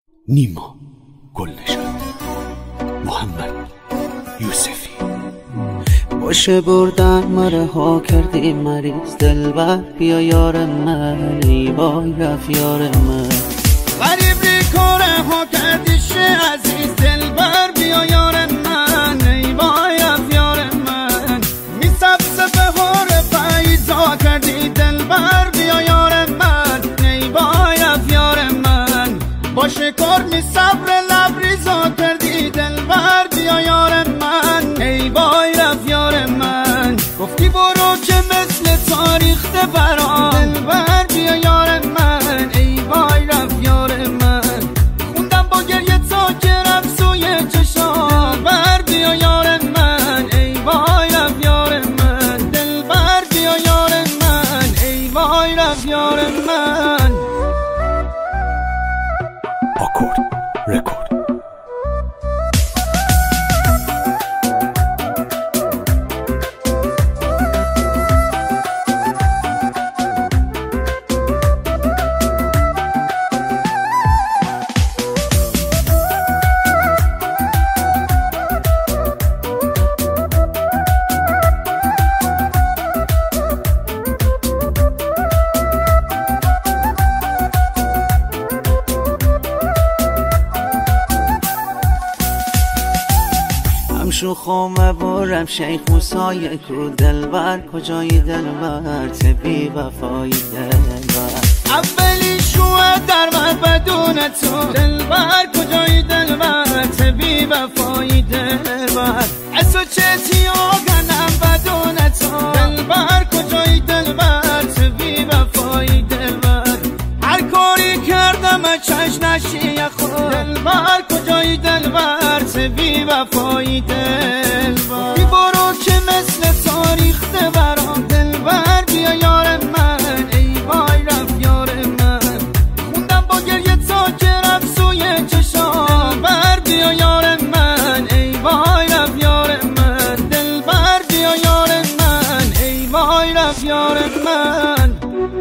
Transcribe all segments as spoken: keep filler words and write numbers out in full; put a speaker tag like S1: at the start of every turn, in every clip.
S1: نیما گلنشاد، محمد یوسفی.
S2: باشه بردن مره ها کردی مریض دلبر، بیا یار من ای وای رفت یار من.
S3: غریب ری کاره ها کردی شه عزیز دلبر، بیا یار من ای وای رفت یار من. می سبز بهار فیضا کردی دلبر، بیا یار من ای وای رفت یار من. باشه کار می صبر لبریزا کردی دلبر، بیا یار من ای وای رفت یار من. گفتی برو که مثل تاریخ برام دلبر، بیا یار من ای وای رفت یار من. خوندم با گریه تا که رفت سوی چشام بر، بیا یار من ای وای رفت یار من. دلبر بیا یار من ای وای رفت یار من.
S1: آکورد رکورد.
S2: شو خومه برم شیخ موسای کو دلبر، کجایی دلبر تبی وفایی دلبر.
S3: اولی شوه در من بدون تو دلبر، کجایی دلبر تبی وفایی دلبر. اسو چتی آگنم بدون تو دلبر، کجایی دلبر تبی وفایی دلبر. هر کاری کردم چش نشی خود دلبر، کجایی دلبر تبی وفایی دلبر. بی برو که مثل تاریخ برام دلبر، بیا یار من ای وای رفت یار من. خوندم با گریه تا که رفت سوی چشام بر، بیا یار من ای وای رفت یار من. دلبر بیا یار من ای وای رفت یار من.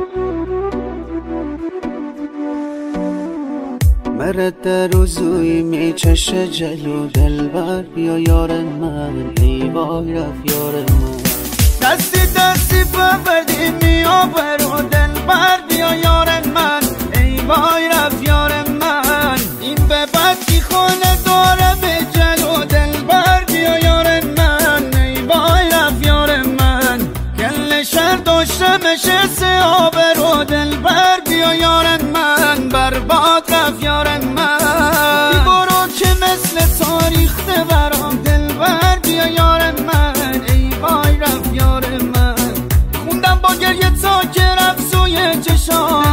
S2: مرد روزوی می چشه جلو دلبر، بیا یار من ای وای رفت یار من.
S3: دستی دستی ببردی میا برو دلبر، بیا یار من ای وای رفت یار من. این به بد کی خونه داره به جلو دلبر، بیا یار من ای وای رفت یار من. گل شهر داشته مشه سه آبرو دلبر، بیا یار من برباد رفت یار من. بی برو که مثل تاریخ برام دلبر، بیا یار من ای وای رفت یار من. خوندم با گریه تا که رفت سوی چشام